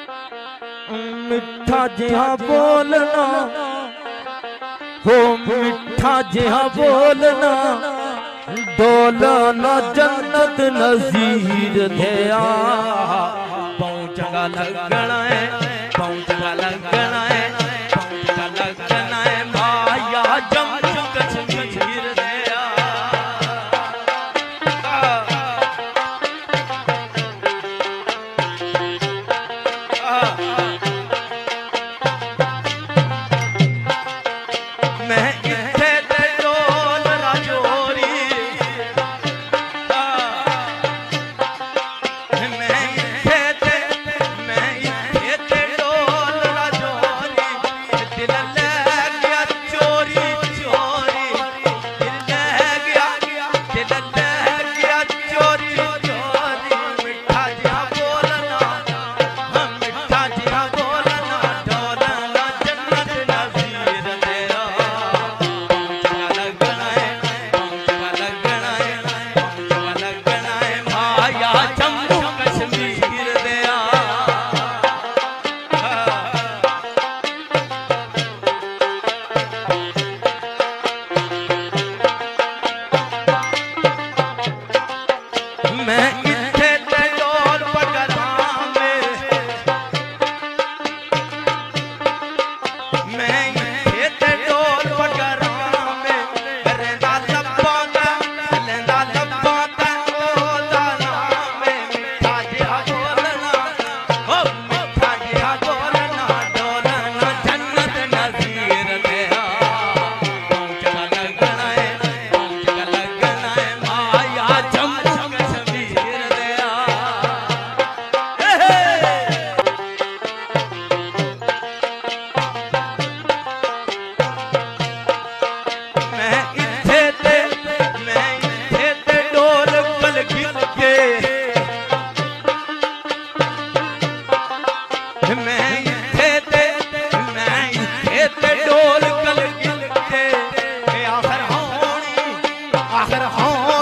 मिठा जिहा बोलना हो मिठा जिहा बोलना डोलना जन्नत नज़ीर दया पहुंचगा लगना है पहुंचगा लगना है पहुंचगा लगना है माया जम्मू कश्मीर दया मैं इत्थे ते डोल राजौरी मैं इत्थे ते डोल राजौरी दिल ले गया चोरी चोरी दिल ले गया चोरी चोरी मिठा जिहा बोलना मिठा जिहा बोलना डोलना जन्नत नज़ीर तेरा पहुंचगा लगना है माया जम्मू कश्मीर दया मैं इत्थे ते डोल पकड़ा में मैं इत्थे ते डोल पकड़ा में रेंदा लब्बां दा ओ दाना में मिठा जिहा बोलना ओ मिठा जिहा बोलना डोलना जन्नत नज़ीर तेरा पहुंचगा लगना है माया जम्मू कश्मीर दया मैं इत्थे ते डोल कलगित के मैं इत्थे ते डोल कलगित के आखिर होनी